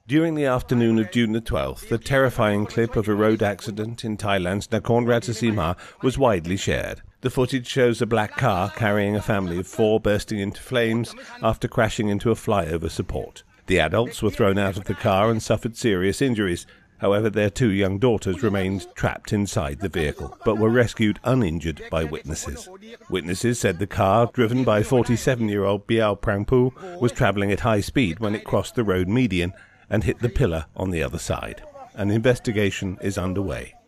During the afternoon of June the 12th, the terrifying clip of a road accident in Thailand's Nakorn Ratchasima was widely shared. The footage shows a black car carrying a family of 4 bursting into flames after crashing into a flyover support. The adults were thrown out of the car and suffered serious injuries. However, their 2 young daughters remained trapped inside the vehicle, but were rescued uninjured by witnesses. Witnesses said the car, driven by 47-year-old Biao Prangpru, was travelling at high speed when it crossed the road median and hit the pillar on the other side. An investigation is underway.